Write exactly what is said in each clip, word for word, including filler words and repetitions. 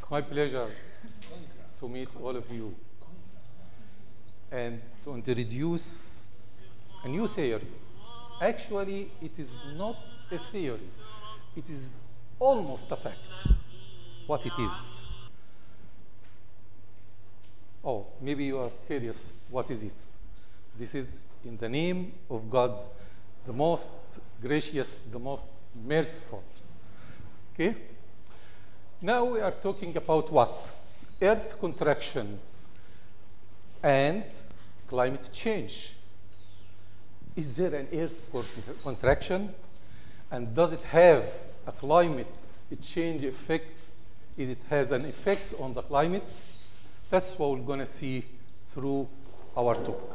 It's my pleasure to meet all of you and to introduce a new theory. Actually, it is not a theory. It is almost a fact, what it is. Oh, maybe you are curious, what is it? This is in the name of God, the most gracious, the most merciful. Okay? Now we are talking about what? Earth contraction and climate change. Is there an earth contraction? And does it have a climate change effect? Is it has an effect on the climate? That's what we're going to see through our talk.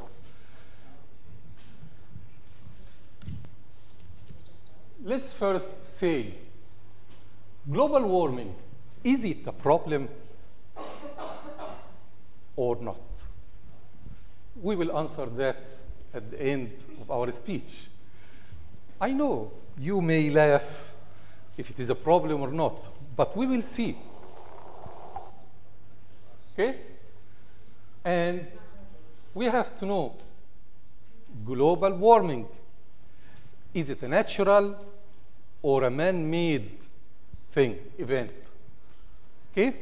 Let's first say, global warming, is it a problem or not? We will answer that at the end of our speech. I know you may laugh if it is a problem or not, but we will see. Okay? And we have to know, global warming, is it a natural or a man-made thing, event? Okay?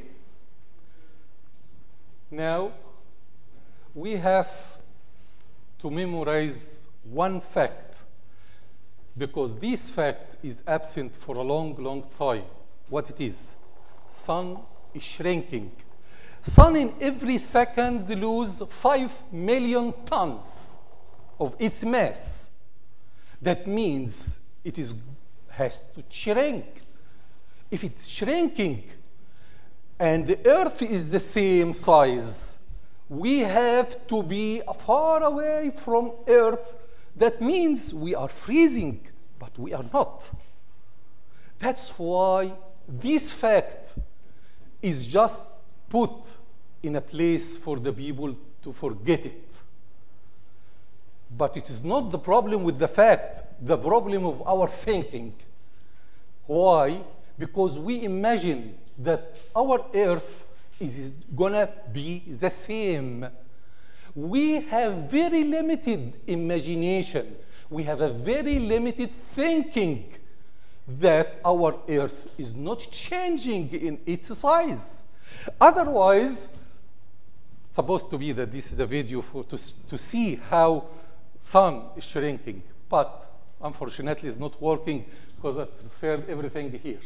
Now, we have to memorize one fact, because this fact is absent for a long, long time. What it is? Sun is shrinking. Sun in every second lose five million tons of its mass. That means it is, has to shrink. If it's shrinking and the Earth is the same size, we have to be far away from Earth. That means we are freezing, but we are not. That's why this fact is just put in a place for the people to forget it. But it is not the problem with the fact, the problem of our thinking. Why? Because we imagine that our Earth is gonna be the same. We have very limited imagination. We have a very limited thinking that our Earth is not changing in its size. Otherwise, it's supposed to be that this is a video for to, to see how sun is shrinking, but unfortunately it's not working because I transferred everything here.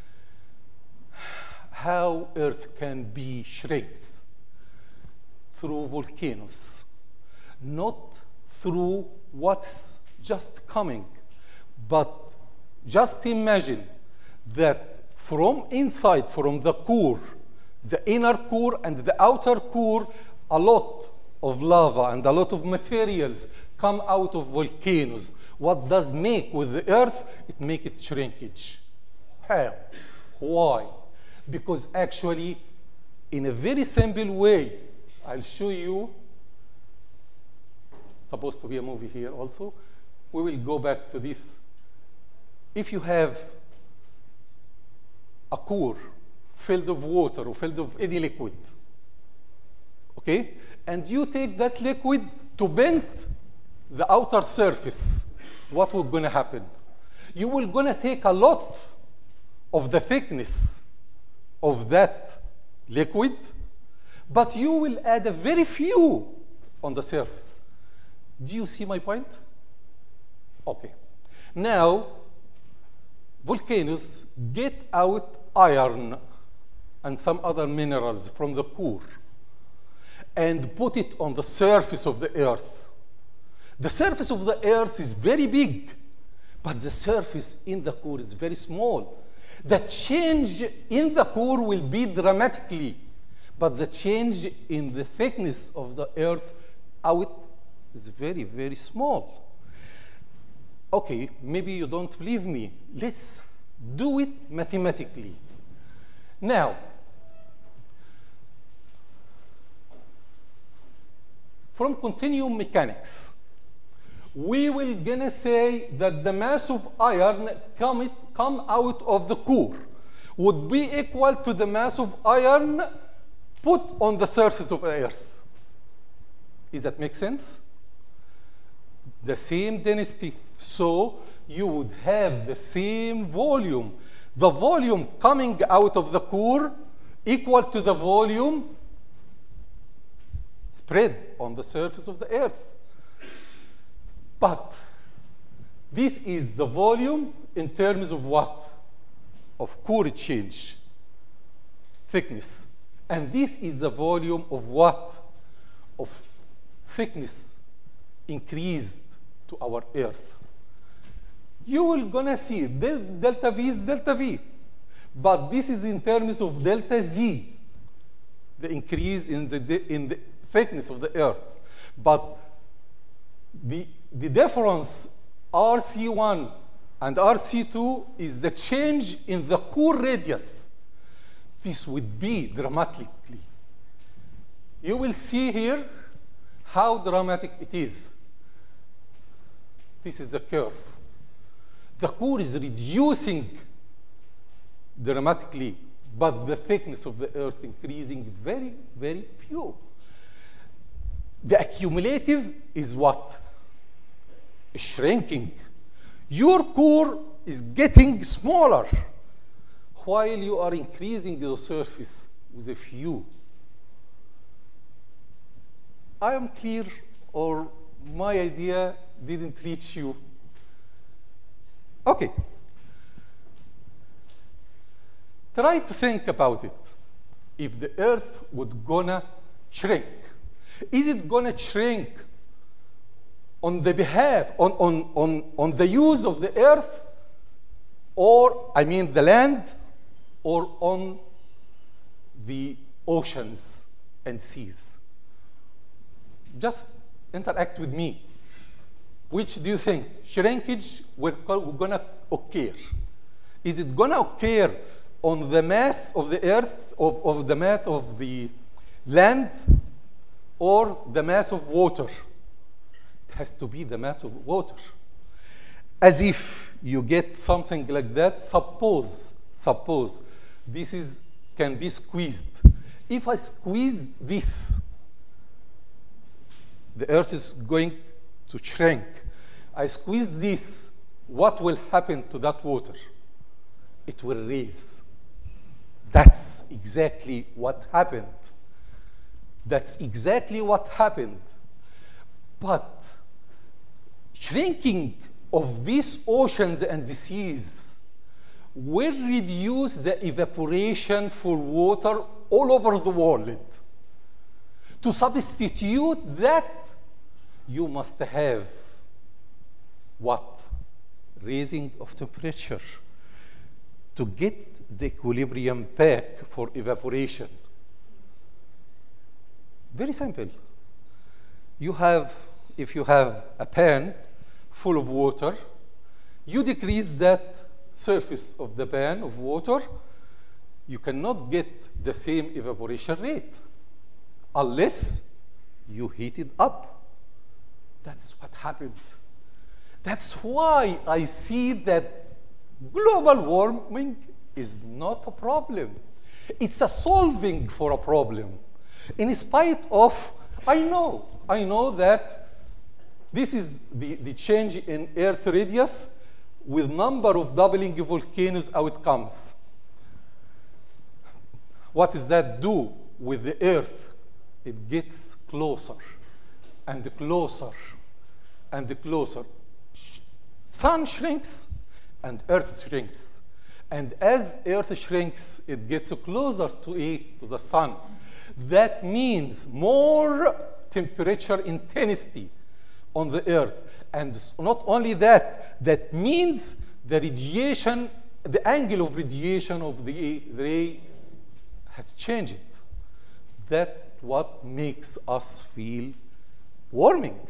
How Earth can be shrinks? Through volcanoes, not through what's just coming, but just imagine that from inside, from the core, the inner core and the outer core, a lot of lava and a lot of materials come out of volcanoes. What does make with the Earth? It makes it shrinkage. How? Why? Because actually, in a very simple way, I'll show you, supposed to be a movie here also. We will go back to this. If you have a core filled of water or filled of any liquid, okay? And you take that liquid to bend the outer surface, what will gonna happen? You will gonna take a lot of the thickness of that liquid, but you will add a very few on the surface. Do you see my point? Okay. Now, volcanoes get out iron and some other minerals from the core and put it on the surface of the Earth. The surface of the Earth is very big, but the surface in the core is very small. The change in the core will be dramatically, but the change in the thickness of the Earth out is very, very small. Okay, maybe you don't believe me. Let's do it mathematically. Now, from continuum mechanics, we will gonna say that the mass of iron come, it, come out of the core. would be equal to the mass of iron put on the surface of the Earth. Does that make sense? The same density. So you would have the same volume. The volume coming out of the core equal to the volume spread on the surface of the Earth. But this is the volume in terms of what? Of core change, thickness. And this is the volume of what? Of thickness increased to our Earth. You will gonna see del delta V is delta V. But this is in terms of delta Z, the increase in the, in the thickness of the Earth. But the, the difference R C one and R C two is the change in the core radius. This would be dramatically. You will see here how dramatic it is. This is the curve. The core is reducing dramatically, but the thickness of the Earth increasing very, very few. The accumulative is what? Shrinking. Your core is getting smaller while you are increasing the surface with a few. I am clear, or my idea didn't reach you? Okay. Try to think about it. If the Earth would gonna shrink, is it gonna shrink on the behalf, on, on, on, on the use of the Earth, or, I mean the land, or on the oceans and seas? Just interact with me. Which do you think? Shrinkage will gonna occur. Is it gonna occur on the mass of the Earth, of, of the mass of the land, or the mass of water? It has to be the mass of water. As if you get something like that, suppose, suppose this is, can be squeezed. If I squeeze this, the Earth is going to shrink. I squeeze this, what will happen to that water? It will raise. That's exactly what happened. That's exactly what happened. But shrinking of these oceans and the seas will reduce the evaporation for water all over the world. To substitute that, you must have what? Raising of temperature to get the equilibrium back for evaporation. Very simple. You have, if you have a pan full of water, you decrease that surface of the pan of water, you cannot get the same evaporation rate unless you heat it up. That's what happened. That's why I see that global warming is not a problem. It's a solving for a problem. In spite of, I know, I know that this is the, the change in Earth radius with number of doubling volcanoes outcomes. What does that do with the Earth? It gets closer and closer and closer. Sun shrinks and Earth shrinks. And as Earth shrinks, it gets closer to, a, to the sun. That means more temperature intensity on the Earth. And not only that, that means the radiation, the angle of radiation of the ray has changed. That's what makes us feel warming.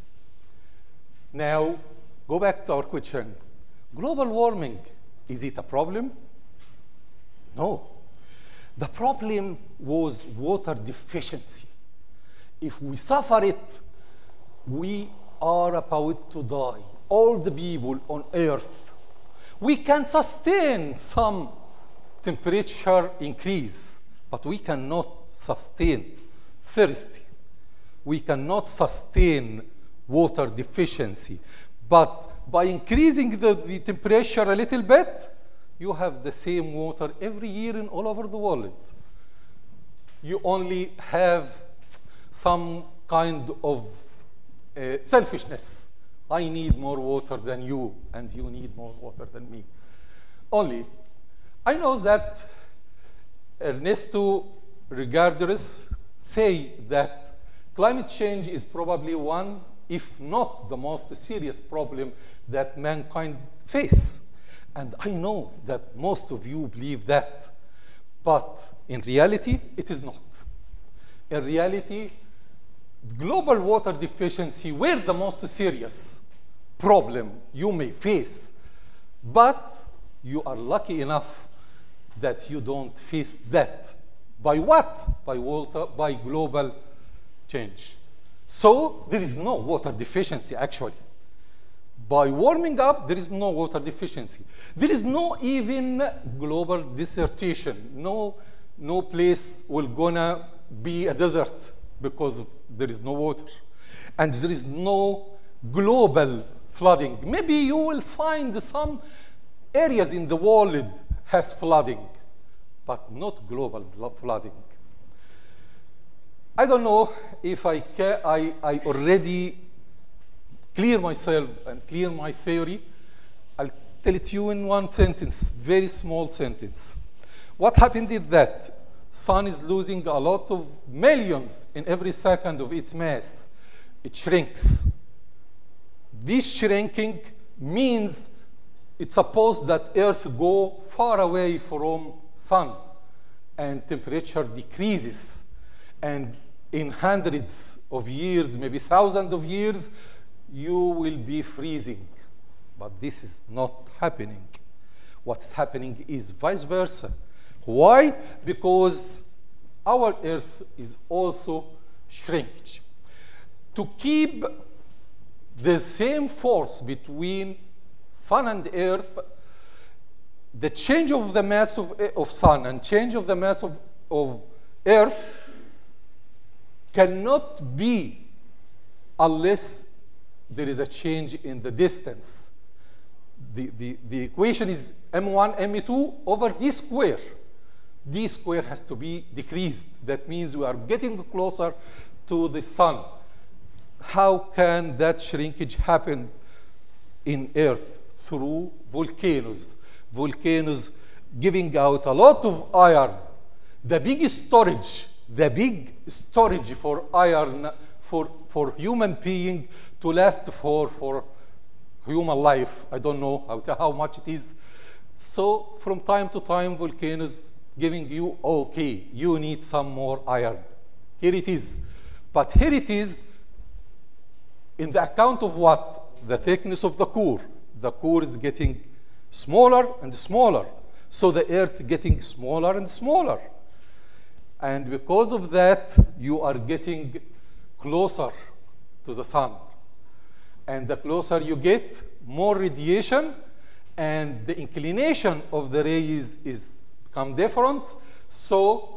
Now, go back to our question. Global warming, is it a problem? No. The problem was water deficiency. If we suffer it, we are about to die. All the people on Earth. We can sustain some temperature increase, but we cannot sustain thirsty. We cannot sustain water deficiency. But by increasing the, the temperature a little bit, you have the same water every year in all over the world. You only have some kind of uh, selfishness. I need more water than you, and you need more water than me. Only, I know that Ernesto Regarders say that climate change is probably one, if not the most serious problem that mankind face. And I know that most of you believe that. But in reality, it is not. In reality, global water deficiency were the most serious problem you may face. But you are lucky enough that you don't face that. By what? By water, by global change. So there is no water deficiency, actually. By warming up, there is no water deficiency. There is no even global desertation. No, no place will gonna be a desert because there is no water. And there is no global flooding. Maybe you will find some areas in the world has flooding, but not global flooding. I don't know if I, can, I, I already clear myself and clear my theory. I'll tell it to you in one sentence, very small sentence. What happened is that sun is losing a lot of millions in every second of its mass. It shrinks. This shrinking means it's supposed that Earth go far away from sun and temperature decreases. And in hundreds of years, maybe thousands of years, you will be freezing. But this is not happening. What's happening is vice versa. Why? Because our Earth is also shrinking. To keep the same force between sun and Earth, the change of the mass of, of sun and change of the mass of, of Earth cannot be unless there is a change in the distance. The, the, the equation is m one, m two over d square. D square has to be decreased. That means we are getting closer to the sun. How can that shrinkage happen in Earth? Through volcanoes. Volcanoes giving out a lot of iron. The big storage, the big storage for iron for, for human being to last for, for human life. I don't know how, how much it is. So from time to time, volcanoes giving you, okay, you need some more iron. Here it is. But here it is in the account of what? The thickness of the core. The core is getting smaller and smaller. So the Earth getting smaller and smaller. And because of that, you are getting closer to the sun. And the closer you get, more radiation, and the inclination of the rays is become different. So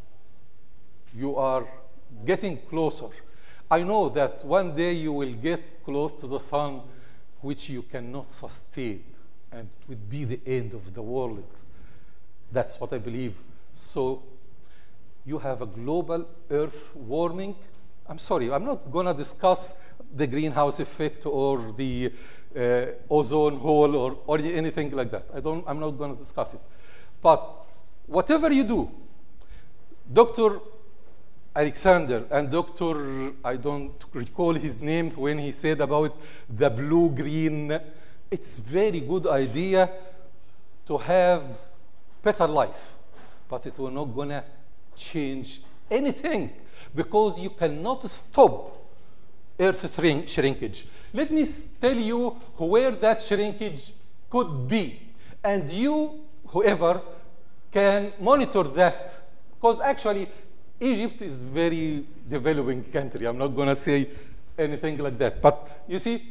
you are getting closer. I know that one day you will get close to the sun, which you cannot sustain, and it would be the end of the world. That's what I believe. So you have a global Earth warming. I'm sorry, I'm not going to discuss the greenhouse effect or the uh, ozone hole or, or anything like that. I don't, I'm not going to discuss it. But whatever you do, Doctor Alexander and Doctor, I don't recall his name when he said about the blue-green, it's very good idea to have better life, but it will not gonna change anything because you cannot stop Earth shrinkage. Let me tell you where that shrinkage could be, and you, whoever, can monitor that, because actually Egypt is a very developing country. I'm not going to say anything like that. But you see,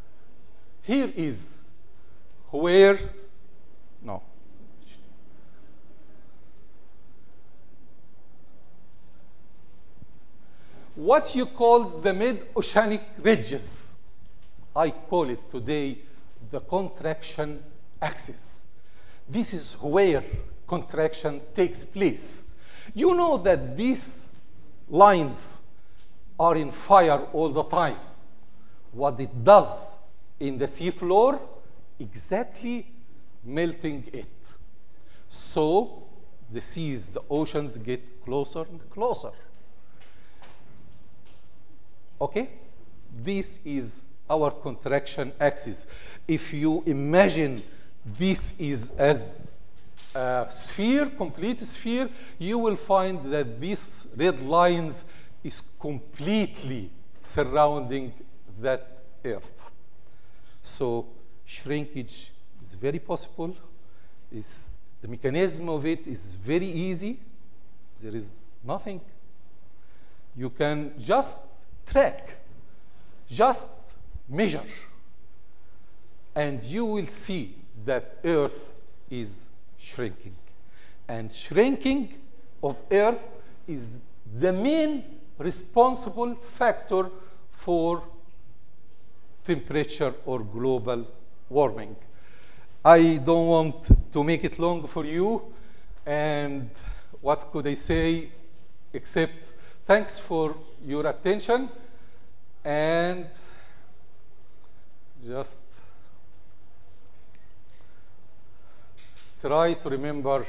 here is where, no, what you call the mid-oceanic ridges. I call it today the contraction axis. This is where contraction takes place. You know that these lines are in fire all the time. What it does in the sea floor, exactly melting it. So the seas, the oceans get closer and closer. Okay? This is our contraction axis. If you imagine this is as a sphere, complete sphere, you will find that these red lines is completely surrounding that Earth. So shrinkage is very possible. It's, the mechanism of it is very easy. There is nothing. You can just track, just measure, and you will see that Earth is shrinking. And shrinking of Earth is the main responsible factor for temperature or global warming. I don't want to make it long for you, and what could I say except thanks for your attention, and just try to remember,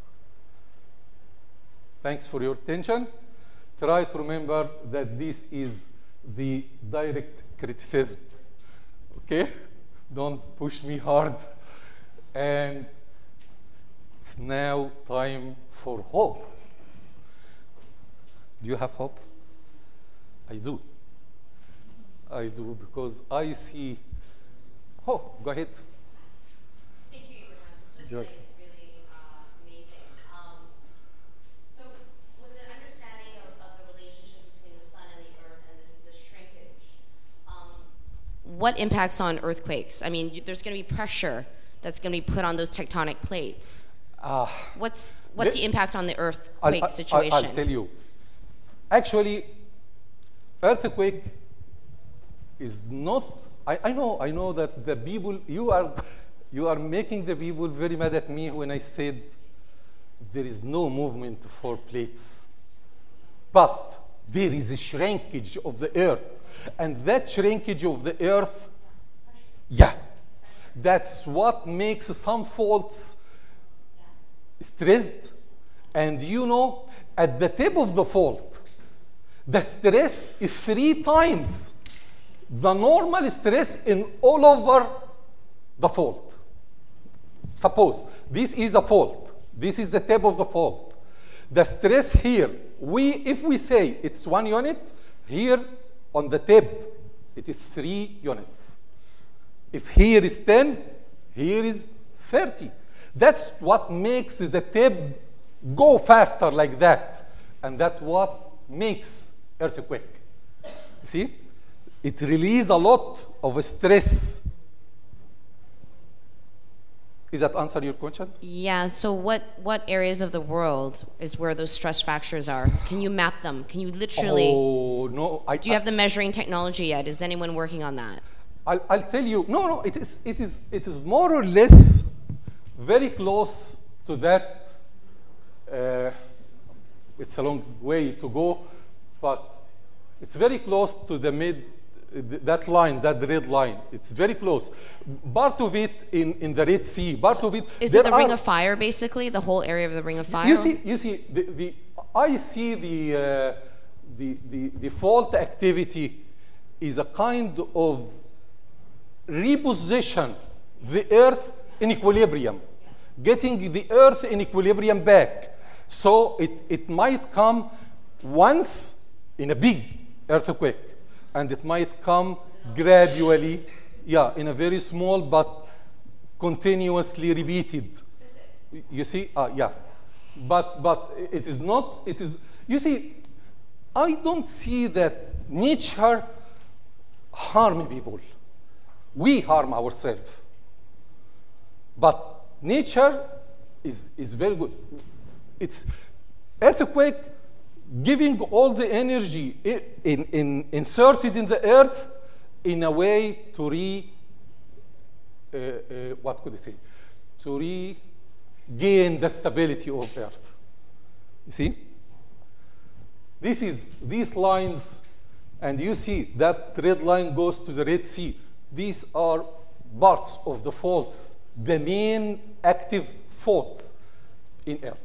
thanks for your attention, try to remember that this is the direct criticism, okay? Don't push me hard. And it's now time for hope. Do you have hope? I do. I do, because I see hope. Go ahead. Thank you, Ibrahim. This was You're like really uh, amazing. Um, so with an understanding of, of the relationship between the sun and the earth and the, the shrinkage, um, what impacts on earthquakes? I mean, you, there's going to be pressure that's going to be put on those tectonic plates. Uh, what's what's the, the impact on the earthquake I'll, I'll, situation? I'll tell you. Actually, earthquake is not, I, I know, I know that the people, you are, you are making the people very mad at me when I said there is no movement for plates. But there is a shrinkage of the earth. And that shrinkage of the earth, yeah, that's what makes some faults stressed. And you know, at the tip of the fault, the stress is three times the normal stress in all over the fault. Suppose this is a fault. This is the tip of the fault. The stress here, we, if we say it's one unit, here on the tip, it is three units. If here is ten, here is thirty. That's what makes the tip go faster like that. And that's what makes earthquake. You see? It releases a lot of stress. Is that answer your question? Yeah, so what, what areas of the world is where those stress fractures are? Can you map them? Can you literally? Oh, no. I, do you have the measuring technology yet? Is anyone working on that? I'll, I'll tell you. No, no, it is, it, is, it is more or less very close to that. Uh, it's a long way to go, but it's very close to the mid, that line, that red line. It's very close. Part of it in, in the Red Sea, part so of it. Is it the Ring of Fire, basically? The whole area of the Ring of Fire? You see, you see the, the, I see the, uh, the, the, the fault activity is a kind of reposition the Earth in equilibrium, getting the Earth in equilibrium back. So it, it might come once in a big earthquake, and it might come gradually, yeah, in a very small but continuously repeated. You see, uh, yeah, but but it is not. It is. You see, I don't see that nature harm people. We harm ourselves. But nature is is very good. It's earthquake giving all the energy in, in, inserted in the earth in a way to re, uh, uh, what could I say, to regain the stability of earth. You see? This is, these lines, and you see that red line goes to the Red Sea. These are parts of the faults, the main active faults in earth.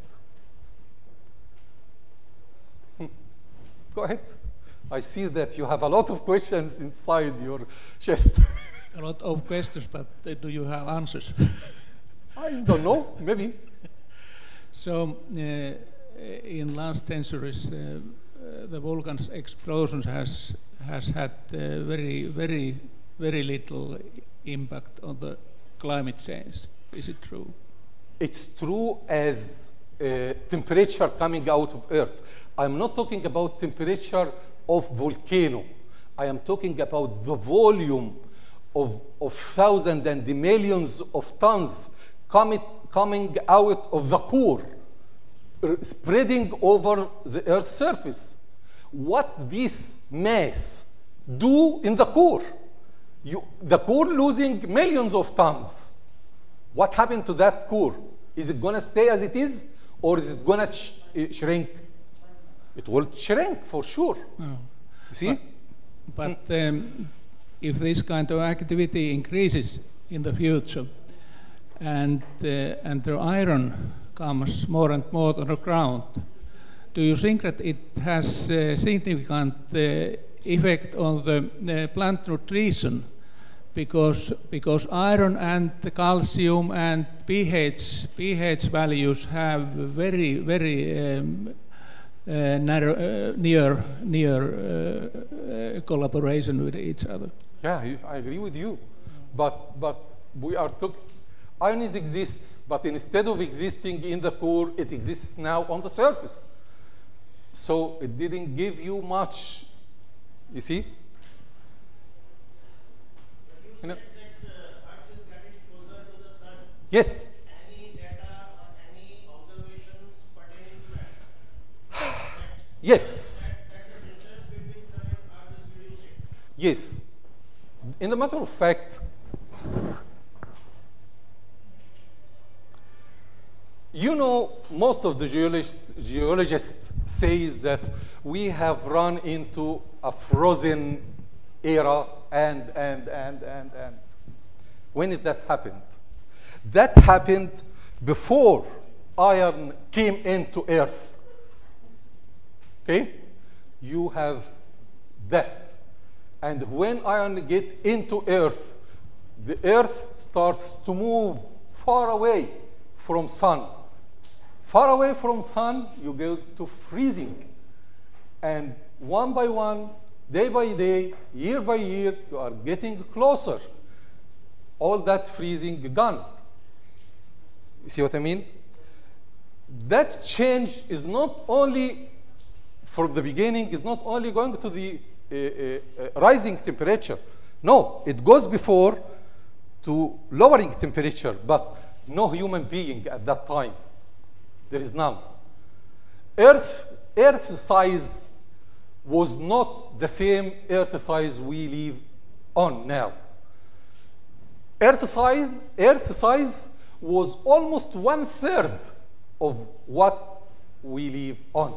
Go ahead. I see that you have a lot of questions inside your chest. A lot of questions, but uh, do you have answers? I don't know, maybe. So, uh, in last centuries, uh, uh, the volcans explosions has has had uh, very, very, very little impact on the climate change. Is it true? It's true as uh, temperature coming out of Earth. I'm not talking about temperature of volcano. I am talking about the volume of, of thousands and the millions of tons coming, coming out of the core, spreading over the Earth's surface. What this mass do in the core? You, the core losing millions of tons. What happened to that core? Is it going to stay as it is, or is it going to sh shrink? It will shrink for sure. Oh. You see? But, but um, if this kind of activity increases in the future, and uh, and the iron comes more and more on the ground, do you think that it has a significant uh, effect on the uh, plant nutrition? Because because iron and the calcium and pH pH values have very very um, uh, narrow, uh, near near uh, uh, collaboration with each other. Yeah, I agree with you, but but we are talking. Iron exists, but instead of existing in the core, it exists now on the surface. So it didn't give you much. You see? You know? That uh, Earth is getting closer to the sun. Yes. Any data or any observations pertaining to that? Yes. That, that the distance between sun and Earth is reducing. Yes. In the matter of fact, you know, most of the geologists, geologists say that we have run into a frozen era and, and, and, and, and. When did that happen? That happened before iron came into Earth. Okay? You have that. And when iron gets into Earth, the Earth starts to move far away from sun. Far away from sun, you go to freezing. And one by one, day by day, year by year, you are getting closer. All that freezing gone. You see what I mean? That change is not only, from the beginning, is not only going to the uh, uh, uh, rising temperature. No, it goes before to lowering temperature, but no human being at that time. There is none. Earth, Earth size was not the same Earth size we live on now. Earth size, Earth size was almost one third of what we live on.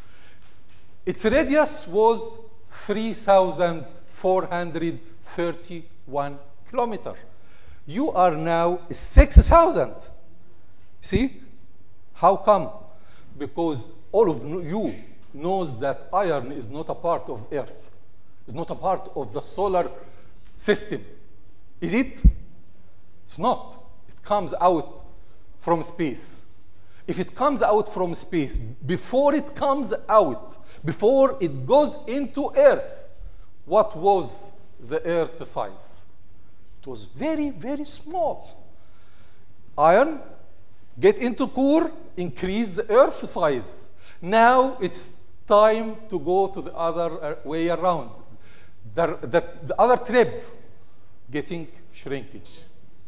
Its radius was three thousand four hundred thirty-one kilometers. You are now six thousand. See? How come? Because all of you knows that iron is not a part of Earth. It's not a part of the solar system. Is it? It's not. It comes out from space. If it comes out from space, before it comes out, before it goes into Earth, what was the Earth size? It was very, very small. Iron get into core, increase the Earth size. Now it's time to go to the other way around. The, the, the other trip, getting shrinkage.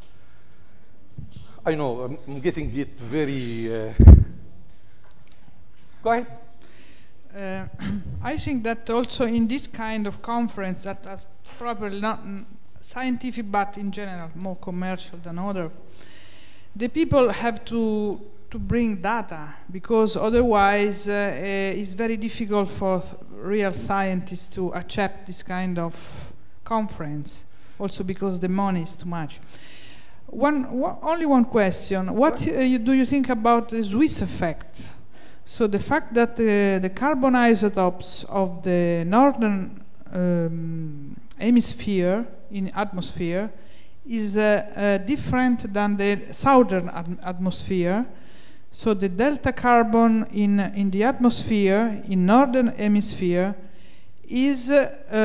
I know, I'm, I'm getting it very... Uh... Go ahead. Uh, I think that also in this kind of conference that is probably not mm, scientific but in general more commercial than other, the people have to to bring data, because otherwise uh, uh, it's very difficult for th real scientists to accept this kind of conference, also because the money is too much. One, only one question. What uh, you, do you think about the Swiss effect? So the fact that uh, the carbon isotopes of the northern um, hemisphere in atmosphere is uh, uh, different than the southern ad atmosphere. So the delta carbon in, in the atmosphere in northern hemisphere is uh,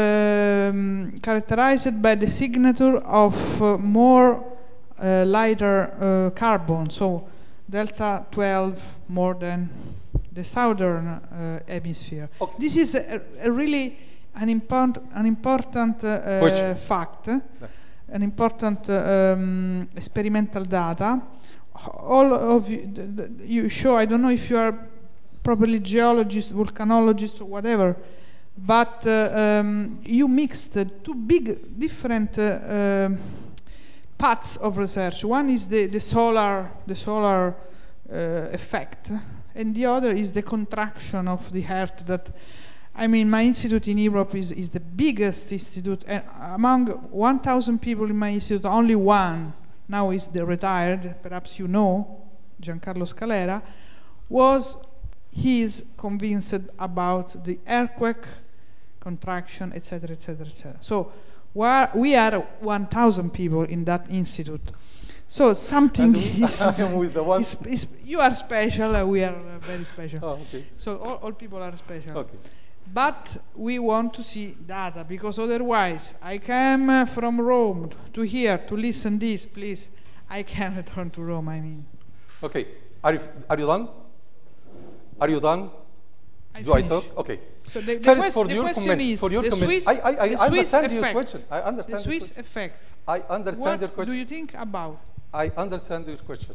um, characterized by the signature of uh, more uh, lighter uh, carbon. So delta twelve more than the southern uh, hemisphere. Okay. This is a, a really an, import, an important uh, uh, fact, yes. An important uh, um, experimental data. All of you, the, the, you show, I don't know if you are probably geologist, volcanologist, or whatever, but uh, um, you mixed uh, two big different uh, um, paths of research. One is the, the solar, the solar uh, effect, and the other is the contraction of the Earth. That, I mean, my institute in Europe is, is the biggest institute, and among one thousand people in my institute, only one, now is the retired, perhaps you know, Giancarlo Scalera, was, he is convinced about the earthquake, contraction, et cetera, et cetera, et cetera. So we are one thousand people in that institute. So something is, is, is, you are special, uh, we are uh, very special. Oh, okay. So all, all people are special. Okay. But we want to see data, because otherwise I came uh, from Rome to here to listen this, please. I can return to Rome, I mean. Okay, are you, are you done? Are you done? I Do finish. I talk? Okay. So the, the, First, quest, for the your question comment, is for your the comment. Swiss, I, I, I the understand Swiss your effect. question. I understand the Swiss question. effect. I understand what your question. What do you think about? I understand your question.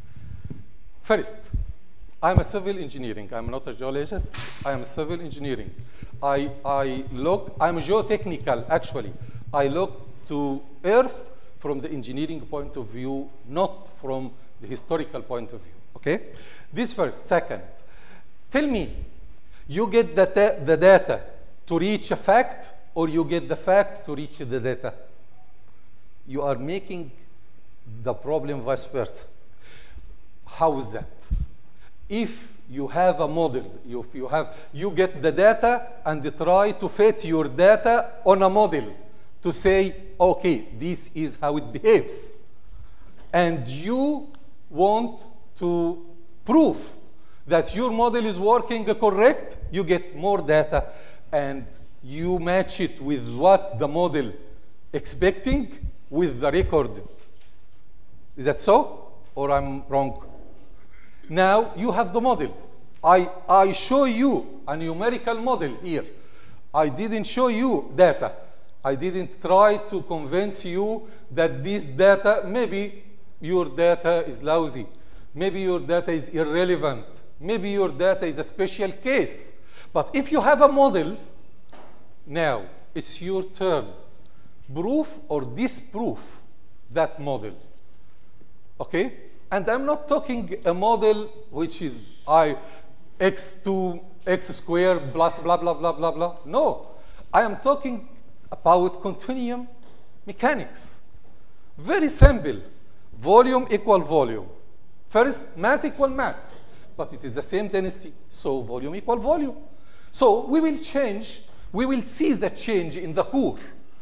First, I'm a civil engineering. I'm not a geologist. I am a civil engineering. I, I look, I'm geotechnical, actually. I look to Earth from the engineering point of view, not from the historical point of view, okay? This first. Second, tell me, you get the, the data to reach a fact, or you get the fact to reach the data? You are making the problem vice versa. How is that? If you have a model, you, you, have, you get the data and try to fit your data on a model to say, okay, this is how it behaves. And you want to prove that your model is working correct, you get more data and you match it with what the model expecting with the recorded. Is that so? Or I'm wrong? Now you have the model. I, I show you a numerical model here. I didn't show you data. I didn't try to convince you that this data, maybe your data is lousy. Maybe your data is irrelevant. Maybe your data is a special case. But if you have a model, now it's your turn. Proof or disprove that model. Okay? And I'm not talking a model which is I x two x squared plus blah, blah, blah, blah, blah. No. I am talking about continuum mechanics. Very simple. Volume equal volume. First, mass equal mass. But it is the same density, so volume equal volume. So we will change, we will see the change in the core.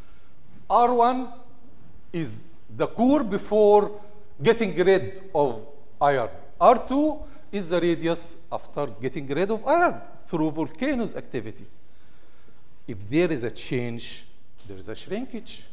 R one is the core before getting rid of iron. R two is the radius after getting rid of iron through volcanoes activity. If there is a change, there is a shrinkage.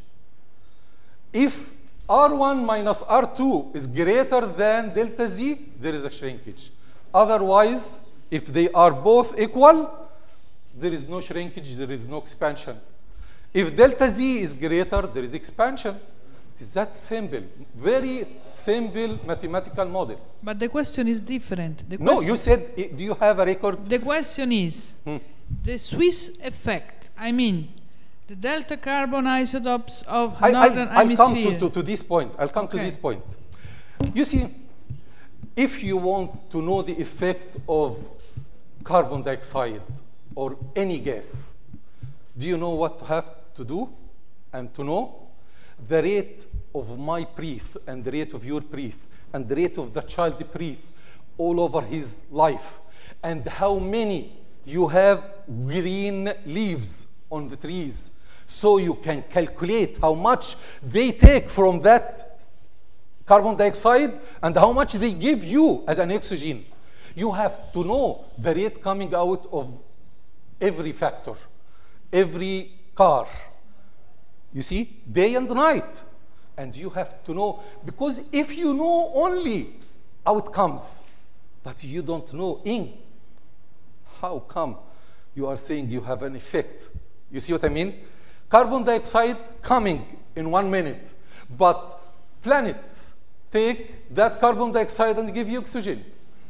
If R one minus R two is greater than delta Z, there is a shrinkage. Otherwise, if they are both equal, there is no shrinkage, there is no expansion. If delta Z is greater, there is expansion. It is that simple, very simple mathematical model. But the question is different. The No, question, you said, eh, do you have a record? the question is Hmm. the Swiss effect. I mean, the delta carbon isotopes of I, northern I'll, I'll come hemisphere. to, to, to this point. I'll come to Okay. this point. You see, if you want to know the effect of carbon dioxide or any gas, do you know what to have to do and to know? The rate of my breath and the rate of your breath and the rate of the child breath all over his life, and how many you have green leaves on the trees, so you can calculate how much they take from that carbon dioxide and how much they give you as an oxygen. You have to know the rate coming out of every factor, every car. You see, day and night. And you have to know, because if you know only outcomes, but you don't know in, how come you are saying you have an effect? You see what I mean? Carbon dioxide coming in one minute, but planets take that carbon dioxide and give you oxygen.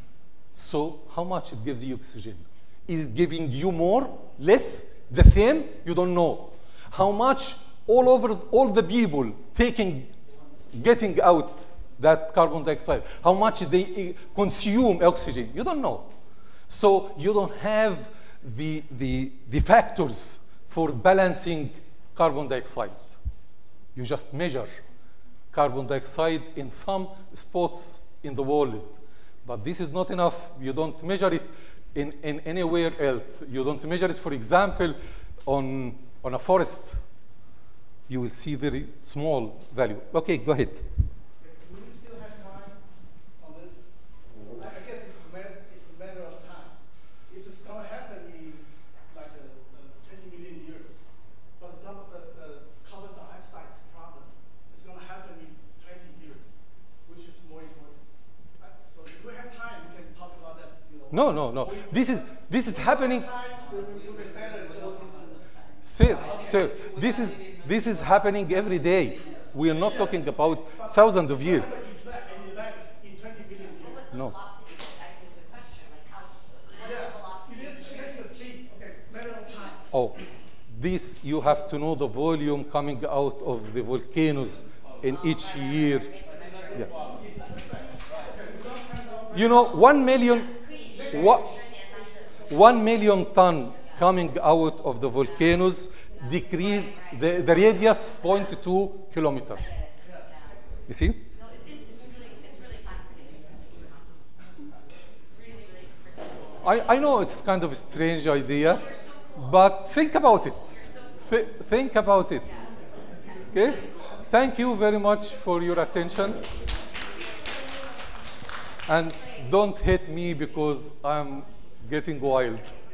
So how much it gives you oxygen? Is it giving you more, less, the same? You don't know. How much all over all the people taking, getting out that carbon dioxide, how much they consume oxygen? You don't know. So you don't have the, the, the factors for balancing carbon dioxide. You just measure carbon dioxide in some spots in the world. But this is not enough. You don't measure it in, in anywhere else. You don't measure it, for example, on, on a forest. You will see very small value. Okay, go ahead. Do we still have time on this? I I guess it's a matter, it's a matter of time. If it's going to happen in like uh, uh, twenty million years, but the, the, the carbon dioxide problem is going to happen in twenty years, which is more important. Right? So if we have time, we can talk about that. You know. No, no, no. This is, this is happening. Time, we will we will better go into Sir, sir, this is, this is happening every day. We are not talking about thousands of years. an event in twenty million What years. was the No. velocity? I think it's a question. Like how, what's the velocity? It is changing the speed. Okay, matter of time. Oh, this you have to know the volume coming out of the volcanoes in each year. Yeah. You know, one million, one, one million ton coming out of the volcanoes decrease the, the radius zero point two kilometer. You see? No, it's, it's really, it's really fascinating. Really, really freaking cool. I, I know it's kind of a strange idea, You're so cool. but think about it. You're so Th- think about it. Okay? Thank you very much for your attention. And don't hit me because I'm getting wild.